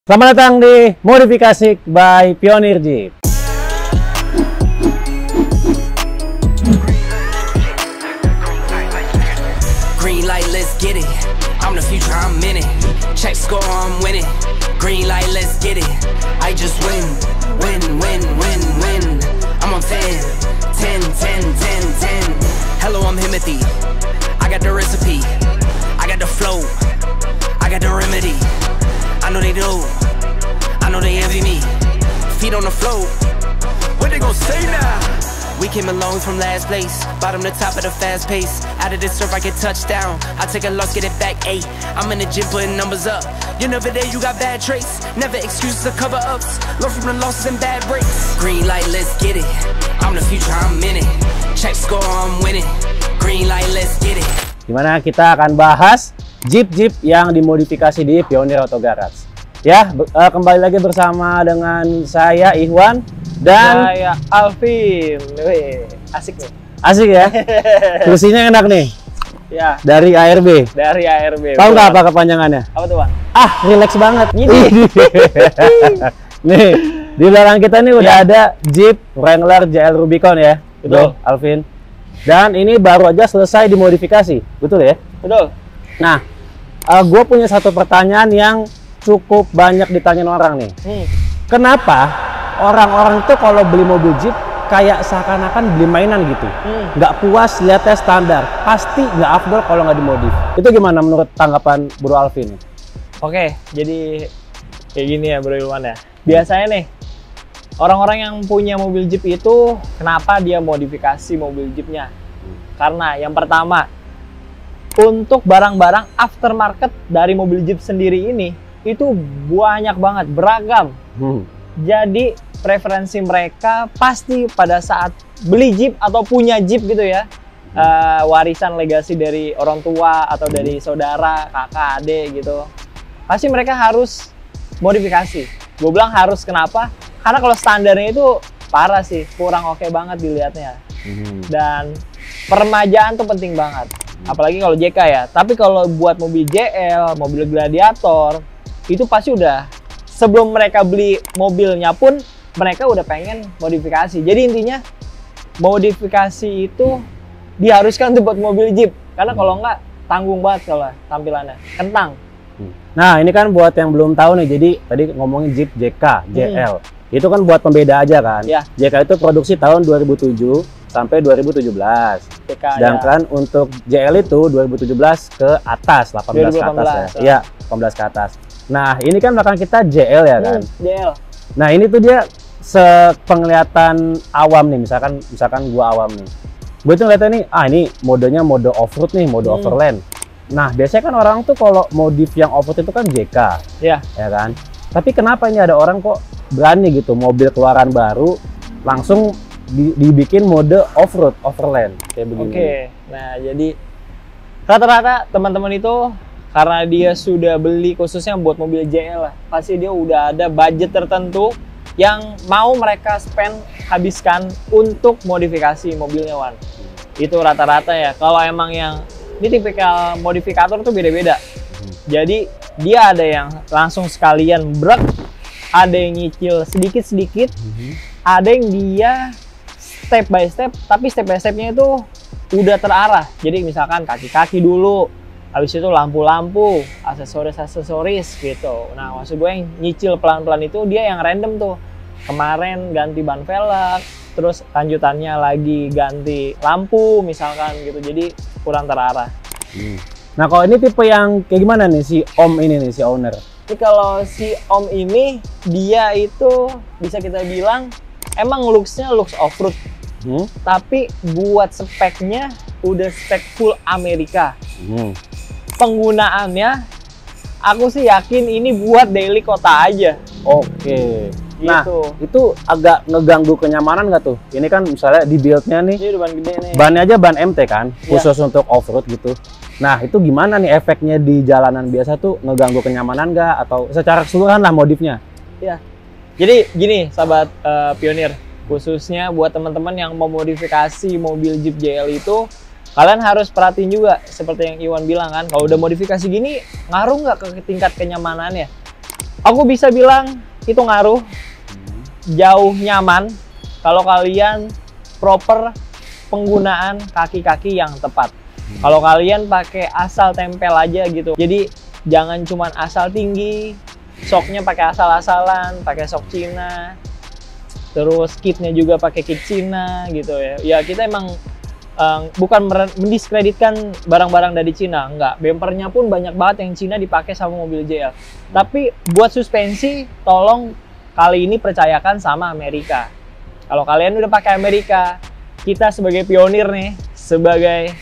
Selamat datang di Modifikasi by Pioneer Jeep. Green light, let's get it. I'm the future, I'm in it. Check score, I'm winning. Green light, let's get it. I just win, win, win, win, win. I'm on 10, 10, 10, 10, 10. Hello, I'm Himothy. I got the recipe. I got the flow. I got the remedy. I know they do. I know they envy me. Feet on the floor. What they gon' say now? We came along from last place, bottom to top of the fast pace. Out of this surf, I get touchdown. I take a loss, get it back 8. I'm in the gym putting numbers up. You're never there, you got bad traits. Never excuses or cover ups. Learn from the losses and bad breaks. Green light, let's get it. I'm the future, I'm in it. Check score, I'm winning. Green light, let's get it. Dimana kita akan bahas Jeep-Jeep yang dimodifikasi di Pioneer Auto Garage. Ya, kembali lagi bersama dengan saya Ikhwan dan saya Alvin. Wih, asik nih. Asik ya. Kursinya enak nih. Ya, Dari ARB. dari ARB. Tahu nggak apa kepanjangannya? Apa tuh, Bang? Relax banget. Ini. Nih, di belakang kita nih udah ada Jeep Wrangler JL Rubicon ya. Betul. Tuh, Alvin. Dan ini baru aja selesai dimodifikasi. Betul ya? Betul. Nah, gue punya satu pertanyaan yang cukup banyak ditanyain orang nih. Kenapa orang-orang itu kalau beli mobil Jeep kayak seakan-akan beli mainan gitu? Nggak puas lihatnya standar, pasti nggak afdol kalau nggak dimodif. Itu gimana menurut tanggapan Bro Alvin? Oke, jadi kayak gini ya Bro Ilwan ya. Biasanya nih, orang-orang yang punya mobil Jeep itu kenapa dia modifikasi mobil Jeepnya? Karena yang pertama, untuk barang-barang aftermarket dari mobil Jeep sendiri ini itu banyak banget, beragam. Jadi preferensi mereka pasti pada saat beli Jeep atau punya Jeep gitu ya, warisan legasi dari orang tua atau dari saudara, kakak, adik gitu, pasti mereka harus modifikasi. Gue bilang harus, kenapa? Karena kalau standarnya itu parah sih, kurang oke banget dilihatnya. Dan peremajaan tuh penting banget, apalagi kalau JK ya. Tapi kalau buat mobil JL, mobil Gladiator, itu pasti udah sebelum mereka beli mobilnya pun mereka udah pengen modifikasi. Jadi intinya modifikasi itu diharuskan tuh buat mobil Jeep, karena kalau nggak tanggung banget kalau tampilannya kentang. Nah, ini kan buat yang belum tahu nih, jadi tadi ngomongin Jeep JK, JL. Itu kan buat pembeda aja kan. Ya. JK itu produksi tahun 2007 sampai 2017. JK, Sedangkan untuk JL itu 2017 ke atas, 18 ke atas ya. Iya, 18 ke atas. Nah, ini kan belakang kita JL ya kan. JL. Nah, ini tuh dia sepenglihatan awam nih, misalkan gua awam nih. Gue tuh ngeliatnya nih, ini modenya mode off-road nih, mode overland. Nah, biasanya kan orang tuh kalau modif yang off-road itu kan JK. Ya. Ya kan? Tapi kenapa ini ada orang kok berani gitu, mobil keluaran baru langsung dibikin mode off-road, overland kayak begini. Oke. Nah, jadi rata-rata teman-teman itu karena dia sudah beli khususnya buat mobil JL lah, pasti dia udah ada budget tertentu yang mau mereka habiskan untuk modifikasi mobilnya, Wan. Itu rata-rata ya. Kalau emang yang ini tipikal modifikator tuh beda-beda. Jadi dia ada yang langsung sekalian brek, ada yang nyicil sedikit-sedikit, ada yang dia step by step, tapi step by stepnya itu udah terarah. Jadi misalkan kaki-kaki dulu, habis itu lampu-lampu, aksesoris gitu. Nah, maksud gue yang nyicil pelan-pelan itu dia yang random tuh. Kemarin ganti ban velg, terus lanjutannya lagi ganti lampu misalkan gitu. Jadi kurang terarah. Nah, kalau ini tipe yang kayak gimana nih si Om ini nih, si owner? Jadi kalau si Om ini, dia itu bisa kita bilang emang looks-nya looks off-road. Tapi buat speknya udah spek full Amerika. Penggunaannya aku sih yakin ini buat daily kota aja. Oke. Gitu. Nah, itu agak ngeganggu kenyamanan nggak tuh? Ini kan misalnya di build-nya nih, Ini udah ban gede nih. bannya aja ban MT kan, Iya. khusus untuk off-road gitu. Nah, itu gimana nih efeknya di jalanan biasa tuh, ngeganggu kenyamanan nggak? Atau secara keseluruhan lah modifnya? Ya. Jadi gini, sahabat Pioneer, khususnya buat teman-teman yang memodifikasi mobil Jeep JL itu, kalian harus perhatiin juga seperti yang Iwan bilang kan, kalau udah modifikasi gini ngaruh nggak ke tingkat kenyamanannya. Aku bisa bilang itu ngaruh. Jauh nyaman kalau kalian proper penggunaan kaki-kaki yang tepat. Kalau kalian pakai asal tempel aja gitu, jadi jangan cuman asal tinggi, shocknya pakai asal-asalan, pakai shock Cina, terus kitnya juga pakai kit Cina gitu ya. Ya kita emang bukan mendiskreditkan barang-barang dari Cina, enggak. Bempernya pun banyak banget yang Cina dipakai sama mobil JL. Tapi buat suspensi, tolong kali ini percayakan sama Amerika. Kalau kalian udah pakai Amerika, kita sebagai pionir nih, sebagai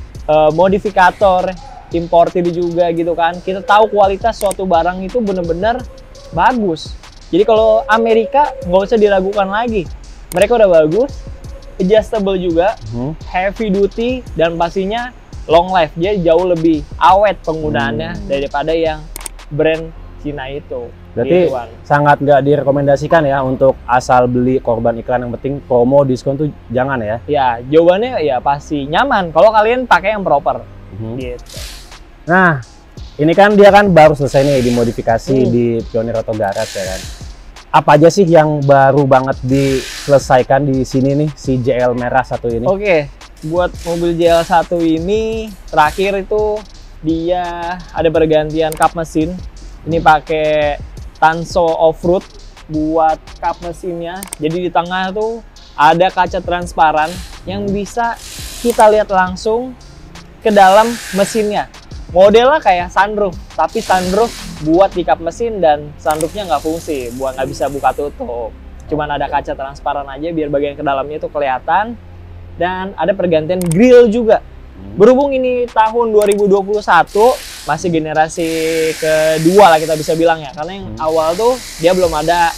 modifikator, importir juga gitu kan, kita tahu kualitas suatu barang itu bener-bener bagus. Jadi kalau Amerika nggak usah diragukan lagi, mereka udah bagus, adjustable juga, heavy duty, dan pastinya long life. Dia jauh lebih awet penggunaannya daripada yang brand Cina itu. Berarti gitu, Wan. sangat nggak direkomendasikan ya untuk asal beli korban iklan, yang penting promo diskon tuh jangan ya. Ya, jawabannya ya pasti nyaman kalau kalian pakai yang proper. Gitu. Nah, ini kan dia kan baru selesai nih dimodifikasi di Pionir Auto Garage ya kan. Apa aja sih yang baru banget diselesaikan di sini nih si JL merah satu ini? Oke, buat mobil JL1 ini terakhir itu dia ada pergantian kap mesin. Ini pakai Tanso Off-Road buat kap mesinnya. Jadi di tengah tuh ada kaca transparan yang bisa kita lihat langsung ke dalam mesinnya. Modelnya kayak sunroof, tapi sunroof buat di kap mesin dan sunroofnya nggak fungsi, buat nggak bisa buka tutup. Cuman ada kaca transparan aja biar bagian ke dalamnya itu kelihatan. Dan ada pergantian grill juga. Berhubung ini tahun 2021, masih generasi kedua lah kita bisa bilang ya, karena yang awal tuh dia belum ada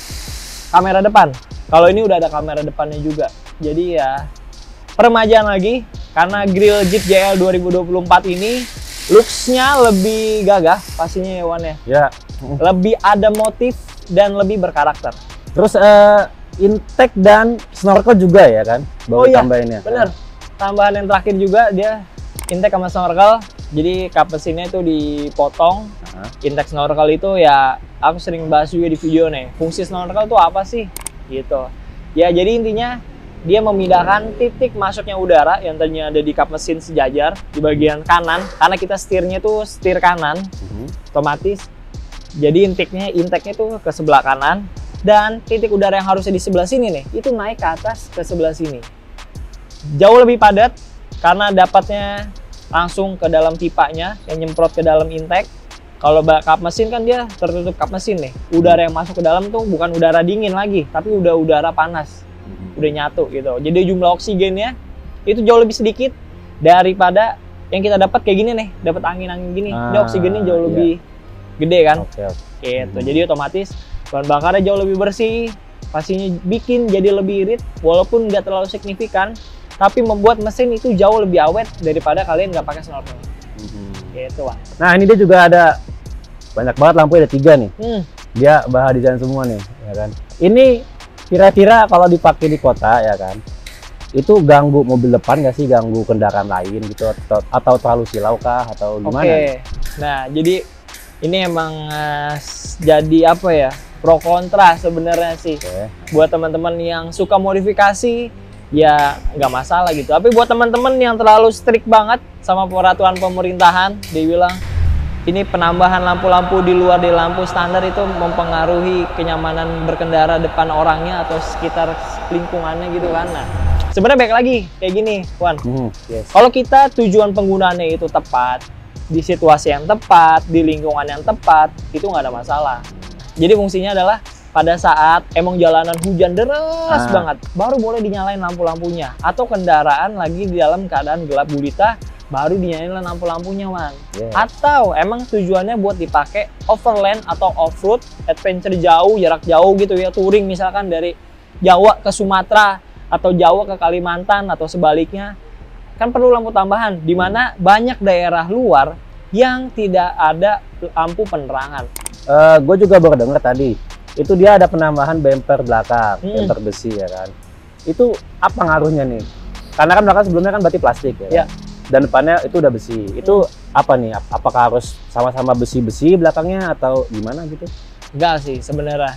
kamera depan. Kalau ini udah ada kamera depannya juga. Jadi ya peremajaan lagi, karena grill Jeep JL 2024 ini looks-nya lebih gagah pastinya ya Wan ya. Ya. Lebih ada motif dan lebih berkarakter. Terus intake dan snorkel juga ya kan? Baru tambahinnya. Bener. Tambahan yang terakhir juga dia intake sama snorkel. Jadi kap mesinnya itu dipotong. Intake snorkel itu ya aku sering bahas juga di video nih. Fungsi snorkel itu apa sih? Gitu. Ya jadi intinya dia memindahkan titik masuknya udara yang tadinya ada di kap mesin sejajar di bagian kanan, karena kita setirnya tuh setir kanan, otomatis. Jadi intake-nya tuh ke sebelah kanan, dan titik udara yang harusnya di sebelah sini nih, itu naik ke atas ke sebelah sini. Jauh lebih padat karena dapatnya langsung ke dalam pipanya yang nyemprot ke dalam intake. Kalau kap mesin kan dia tertutup kap mesin nih. Udara yang masuk ke dalam tuh bukan udara dingin lagi, tapi udah udara panas. Udah nyatu gitu. Jadi jumlah oksigennya itu jauh lebih sedikit daripada yang kita dapat kayak gini nih, dapat angin-angin gini. Ini oksigennya jauh lebih gede kan. Gitu. Jadi otomatis bahan bakarnya jauh lebih bersih, pastinya bikin jadi lebih irit walaupun nggak terlalu signifikan, tapi membuat mesin itu jauh lebih awet daripada kalian nggak pakai snorkel. Gitu, Wak. Nah, ini dia juga ada banyak banget lampu, ada 3 nih. Dia bahan desain semua nih, ya kan. Ini kira-kira kalau dipakai di kota ya kan, itu ganggu mobil depan nggak sih, ganggu kendaraan lain gitu, atau terlalu silau kah atau gimana? Oke. Nah, jadi ini emang jadi apa ya, pro kontra sebenarnya sih. Buat teman-teman yang suka modifikasi ya nggak masalah gitu, tapi buat teman-teman yang terlalu strict banget sama peraturan pemerintahan, dia bilang ini penambahan lampu-lampu di luar dari lampu standar itu mempengaruhi kenyamanan berkendara depan orangnya atau sekitar lingkungannya gitu kan. Nah, sebenarnya baik lagi kayak gini, Wan. Kalau kita tujuan penggunaannya itu tepat, di situasi yang tepat, di lingkungan yang tepat, itu nggak ada masalah. Jadi fungsinya adalah pada saat emang jalanan hujan deras banget, baru boleh dinyalain lampu-lampunya. Atau kendaraan lagi di dalam keadaan gelap gulita, baru dinyalain lampu-lampunya, Wan. Atau emang tujuannya buat dipakai overland atau off-road, adventure jauh, jarak jauh gitu ya, touring misalkan dari Jawa ke Sumatera atau Jawa ke Kalimantan atau sebaliknya, kan perlu lampu tambahan, di mana banyak daerah luar yang tidak ada lampu penerangan. Gue juga baru dengar tadi, itu dia ada penambahan bumper belakang, bumper besi ya kan. Itu apa ngaruhnya nih? Karena kan belakang sebelumnya kan berarti plastik ya. Dan depannya itu udah besi. Itu apa nih? Apakah harus sama-sama besi-besi belakangnya atau gimana gitu? Enggak sih sebenarnya.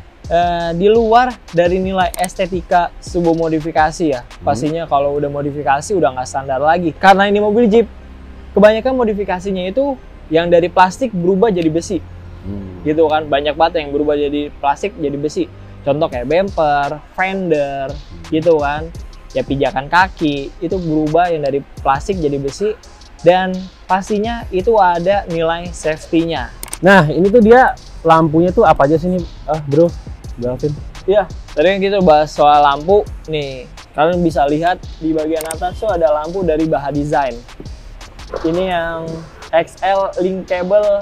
Di luar dari nilai estetika sebuah modifikasi ya, pastinya kalau udah modifikasi udah nggak standar lagi. Karena ini mobil Jeep, kebanyakan modifikasinya itu yang dari plastik berubah jadi besi. Gitu kan, banyak banget yang berubah jadi plastik jadi besi. Contoh kayak bumper, fender, gitu kan. Ya pijakan kaki, itu berubah yang dari plastik jadi besi. Dan pastinya itu ada nilai safety-nya. Nah, ini tuh dia lampunya tuh apa aja sih nih, bro? Alvin. Iya, tadi kan kita bahas soal lampu. Nih, kalian bisa lihat di bagian atas tuh ada lampu dari Baha Design. Ini yang XL Linkable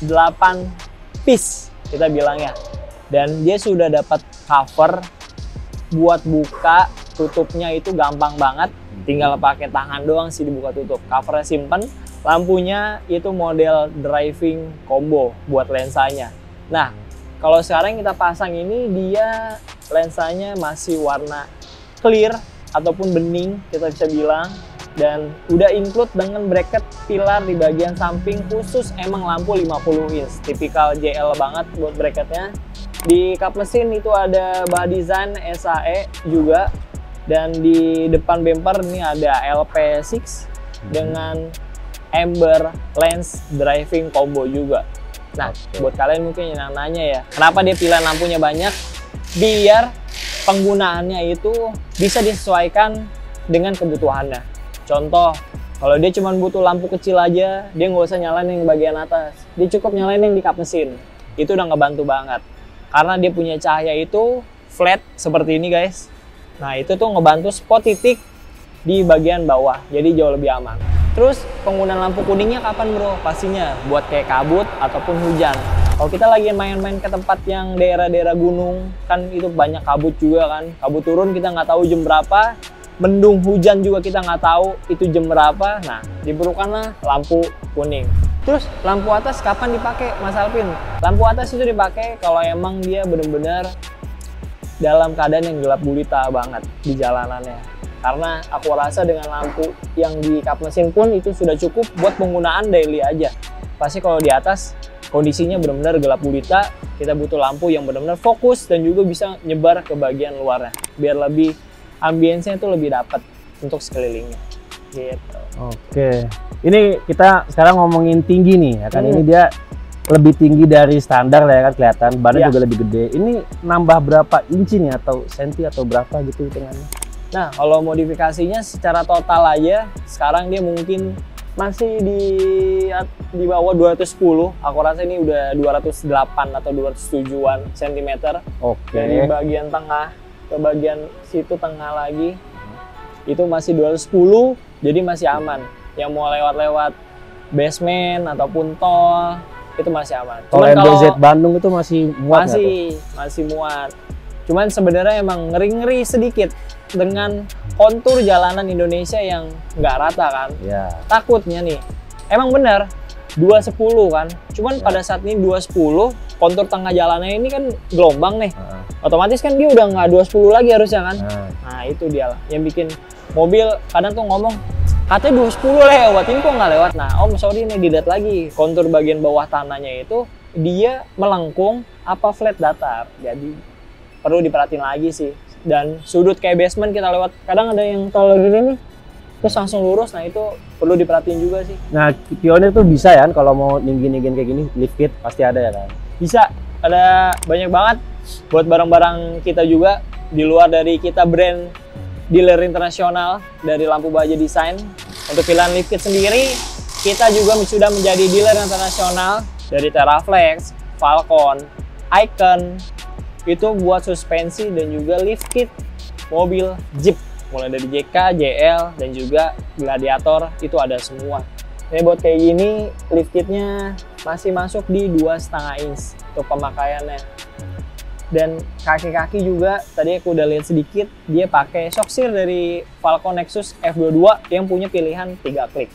8 piece kita bilangnya. Dan dia sudah dapat cover buat buka tutupnya itu gampang banget. Tinggal pakai tangan doang sih dibuka tutup. Covernya simpen. Lampunya itu model driving combo buat lensanya. Nah, kalau sekarang kita pasang ini dia lensanya masih warna clear ataupun bening kita bisa bilang, dan udah include dengan bracket pilar di bagian samping khusus emang lampu 50 inch, tipikal JL banget buat bracketnya. Di kap mesin itu ada Baha Design SAE juga, dan di depan bumper ini ada LP6 dengan Amber Lens Driving Combo juga. Nah, buat kalian mungkin yang nanya ya, kenapa dia pilihan lampunya banyak? Biar penggunaannya itu bisa disesuaikan dengan kebutuhannya. Contoh, kalau dia cuma butuh lampu kecil aja, dia nggak usah nyalain yang bagian atas. Dia cukup nyalain yang di kap mesin. Itu udah ngebantu banget. Karena dia punya cahaya itu flat seperti ini guys. Nah, itu tuh ngebantu spot titik di bagian bawah. Jadi jauh lebih aman. Terus penggunaan lampu kuningnya kapan bro? Pastinya buat kayak kabut ataupun hujan. Kalau kita lagi main-main ke tempat yang daerah-daerah gunung, kan itu banyak kabut juga kan. Kabut turun kita nggak tahu jam berapa, mendung hujan juga kita nggak tahu itu jam berapa. Nah, diperlukanlah lampu kuning. Terus lampu atas kapan dipakai Mas Alvin? Lampu atas itu dipakai kalau emang dia benar-benar dalam keadaan yang gelap gulita banget di jalanannya. Karena aku rasa dengan lampu yang di kap mesin pun itu sudah cukup buat penggunaan daily aja. Pasti kalau di atas kondisinya benar-benar gelap gulita, kita butuh lampu yang benar-benar fokus dan juga bisa nyebar ke bagian luarnya. Biar lebih ambience-nya itu lebih dapat untuk sekelilingnya. Gitu. Oke. Ini kita sekarang ngomongin tinggi nih, ya kan? Ini dia lebih tinggi dari standar lah ya kan, kelihatan. Badannya juga lebih gede. Ini nambah berapa inci nih atau senti atau berapa gitu hitungannya? Nah, kalau modifikasinya secara total aja, sekarang dia mungkin masih di bawah 210. Aku rasa ini udah 208 atau 207-an cm. Oke. Dari bagian tengah ke bagian situ tengah lagi, itu masih 210, jadi masih aman. Yang mau lewat-lewat basement ataupun tol, itu masih aman. Kalau MBZ Bandung itu masih muat? Masih muat. Cuman sebenarnya emang ngeri-ngeri sedikit dengan kontur jalanan Indonesia yang nggak rata kan. Ya. Takutnya nih, emang benar 210 kan. Cuman pada saat ini 210, kontur tengah jalannya ini kan gelombang nih. Otomatis kan dia udah nggak 210 lagi harusnya kan. Nah itu dia lah yang bikin mobil kadang tuh ngomong, katanya 210 lewat, ini kok nggak lewat. Nah sorry nih, dilihat lagi kontur bagian bawah tanahnya itu dia melengkung apa flat datar. Jadi perlu diperhatiin lagi sih. Dan sudut kayak basement kita lewat, kadang ada yang tol gini nih terus langsung lurus. Nah itu perlu diperhatiin juga sih. Nah Pioneer tuh bisa ya kan kalau mau ninggin-ninggin kayak gini, lift kit pasti ada ya kan? Bisa, ada banyak banget buat barang-barang kita juga. Di luar dari kita brand dealer internasional dari Lampu Baja Design, untuk pilihan lift kit sendiri kita juga sudah menjadi dealer internasional dari Teraflex, Falcon, Icon. Itu buat suspensi dan juga lift kit mobil Jeep, mulai dari JK, JL, dan juga Gladiator, itu ada semua. Ini buat kayak gini, lift kitnya masih masuk di 2,5 inch untuk pemakaiannya. Dan kaki-kaki juga, tadi aku udah lihat sedikit, dia pakai shock sear dari Falcon Nexus F22 yang punya pilihan 3 klik.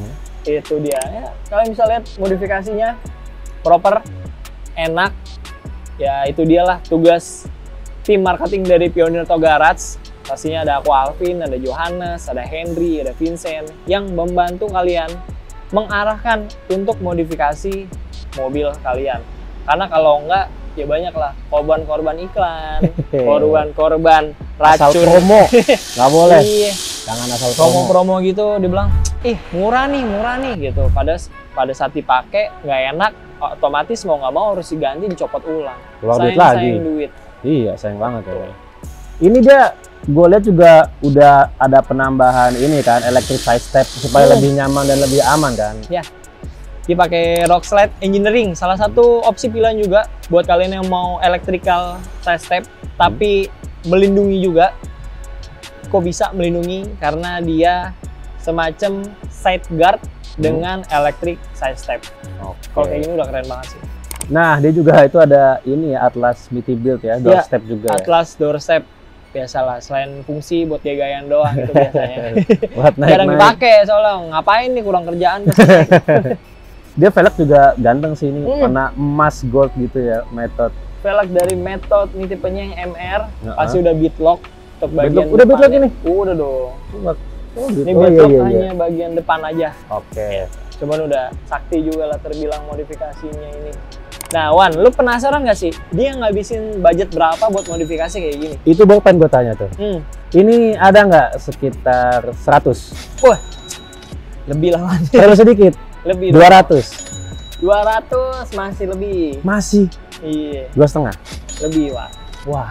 Itu dia, ya, kalian bisa lihat modifikasinya, proper, enak. Ya itu dialah tugas tim marketing dari Pioneer Auto Garage. Pastinya ada aku Alvin, ada Johannes, ada Henry, ada Vincent yang membantu kalian mengarahkan untuk modifikasi mobil kalian. Karena kalau enggak ya banyak lah korban-korban iklan, korban-korban Asal racun. promo, nggak boleh. Iya. Jangan asal promo. Promo-promo gitu dibilang, ih murah nih gitu. Pada saat dipakai nggak enak, otomatis mau nggak mau harus diganti, dicopot ulang. Keluar duit lagi. Sayang duit. Iya, sayang banget ya. Ini dia, gue lihat juga udah ada penambahan ini kan, electric side step supaya lebih nyaman dan lebih aman kan. Ya, dipakai rock slide engineering, salah satu opsi pilihan juga buat kalian yang mau electrical side step, tapi melindungi juga. Kok bisa melindungi? Karena dia semacam side guard dengan electric side step. Kalau kayak gini udah keren banget sih. Nah, dia juga itu ada ini ya, Atlas Miti Build ya, doorstep juga ya. Atlas doorstep, biasalah, selain fungsi buat dia gayaan doang itu biasanya. Buat Jarang dipakai soalnya, ngapain nih, kurang kerjaan. Dia velg juga ganteng sih ini, warna emas gold gitu ya, Method. Velg dari Method, ini tipenya yang MR, pasti udah beadlock untuk bagian Udah beadlock ini? Udah dong. Gitu. Ini beadlock hanya bagian depan aja. Oke. Cuman udah sakti juga lah terbilang modifikasinya ini. Nah, Wan, lu penasaran nggak sih dia ngabisin budget berapa buat modifikasi kayak gini? Itu baru pengen gue tanya tuh. Ini ada nggak sekitar 100? Wah, lebih lah Wan. Terlalu sedikit? Lebih. 200? 200 masih lebih. Masih? Iya. 2,5? Lebih, Wan. Wah.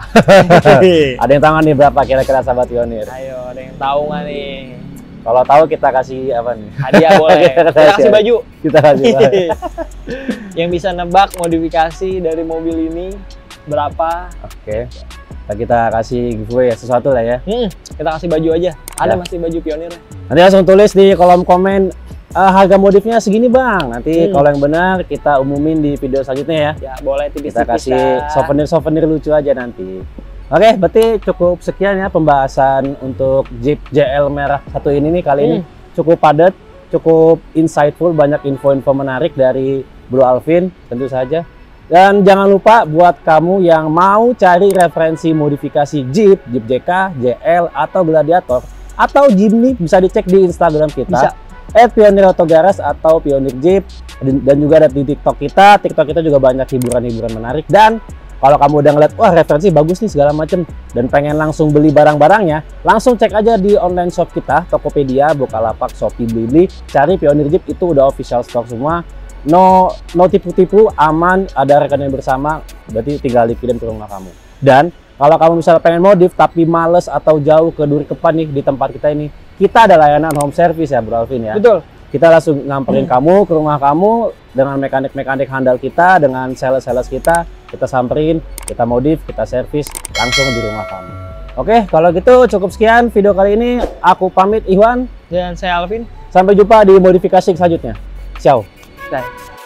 Ada yang tahu nggak nih berapa kira-kira sahabat pionir? Ayo, ada yang tahu nggak nih? Kalau tahu kita kasih apa nih? Hadiah boleh. Kita kasih baju. Kita kasih baju. Yang bisa nebak modifikasi dari mobil ini berapa? Oke. Kita kasih giveaway ya, sesuatu lah ya. Kita kasih baju aja. Ada masih baju pionir. Nanti langsung tulis di kolom komen harga modifnya segini bang. Nanti kalau yang benar kita umumin di video selanjutnya ya. Ya boleh tipis-tipis. Kita kasih souvenir-souvenir lucu aja nanti. Oke, berarti cukup sekian ya pembahasan untuk Jeep JL merah satu ini nih kali ini. Cukup padat, cukup insightful, banyak info-info menarik dari Bro Alvin tentu saja. Dan jangan lupa buat kamu yang mau cari referensi modifikasi Jeep, Jeep JK, JL atau Gladiator atau Jimny, bisa dicek di Instagram kita. @pionirautogaras atau Pionir Jeep, dan juga ada di TikTok kita. TikTok kita juga banyak hiburan-hiburan menarik. Dan kalau kamu udah ngeliat, wah referensi bagus nih segala macem, dan pengen langsung beli barang-barangnya, langsung cek aja di online shop kita, Tokopedia, Bukalapak, Shopee, Blibli, cari Pionir Jeep, itu udah official stock semua. No tipu-tipu, aman, ada rekening bersama, berarti tinggal dikirim ke rumah kamu. Dan kalau kamu misalnya pengen modif tapi males atau jauh ke Durikepan nih di tempat kita ini, kita ada layanan home service ya Bro Alvin ya. Betul. Kita langsung ngamperin kamu ke rumah kamu dengan mekanik-mekanik handal kita, dengan sales-sales kita samperin, kita modif, kita servis langsung di rumah kamu. Oke, kalau gitu cukup sekian video kali ini. Aku pamit, Iwan. Dan saya Alvin. Sampai jumpa di modifikasi selanjutnya. Ciao. Bye.